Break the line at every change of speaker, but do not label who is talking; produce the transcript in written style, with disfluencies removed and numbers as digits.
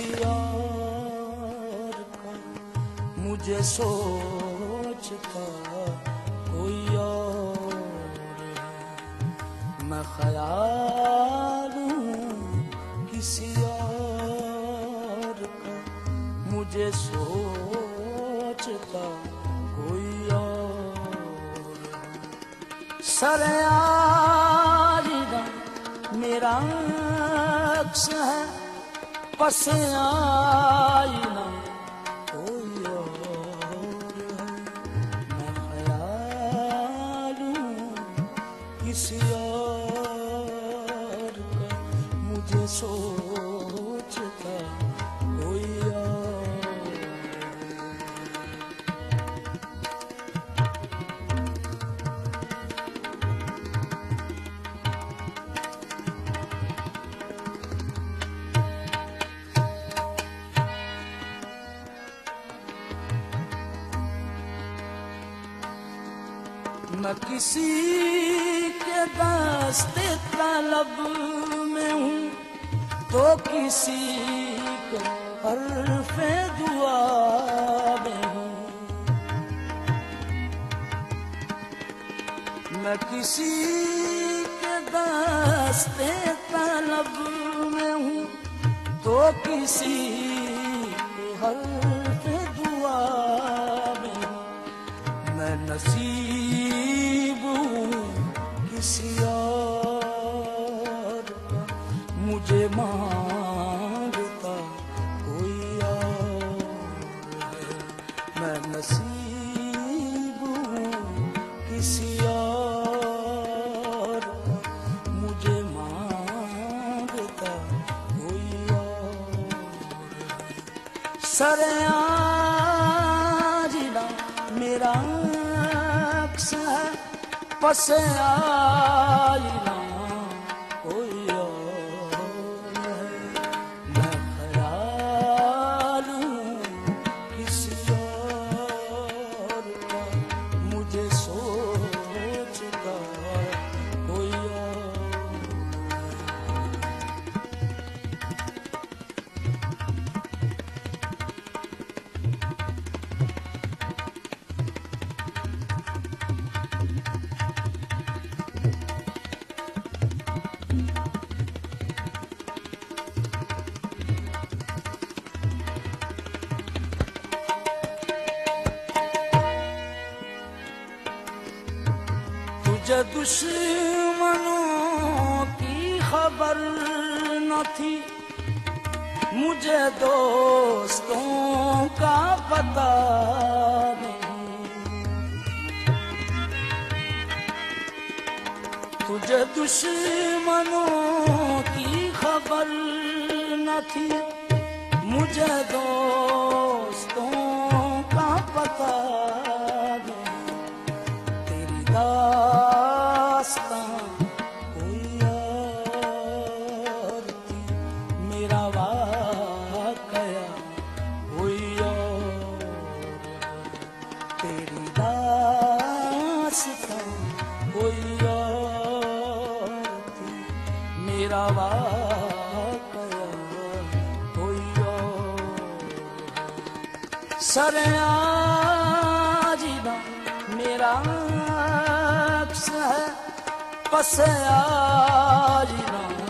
और का मुझे सोचता कोई और है। मैं ख्याल हूँ किसी और का मुझे सोचता कोई और है। सरेआरिदा मेरा अक्स है, पस आईना कोई और है। मैं ख्याल हूँ किसी और का मुझे सोचता कोई और है। मैं किसी के दस्ते तलब में हूँ तो किसी के हर्फ़े दुआ में हूँ। मैं किसी के दस्ते तलब में हूँ तो किसी के हर्फ़े दुआ में हूँ। मैं नसीब हूँ किसी और का मुझे मांगता कोई और है। मैं नसीब हूँ किसी और का मुझे मांगता कोई और है। सरेआरिदा मेरा अक्स है, पस आईना कोई और है। मैं ख्याल हूँ किसी और का मुझे सोचता कोई और है। तुझे दुश्मनों की खबर न थी, मुझे दोस्तों का पता नहीं। तुझे दुश्मनों की खबर न थी, मुझे दोस्तों का पता नहीं। तेरी दास्तां कोई और थी, मेरा वाकया कोई और है। तेरी दास्तां कोई और थी, मेरा वाकया कोई और है। सरेआरिदा मेरा अक्स है, पस आईना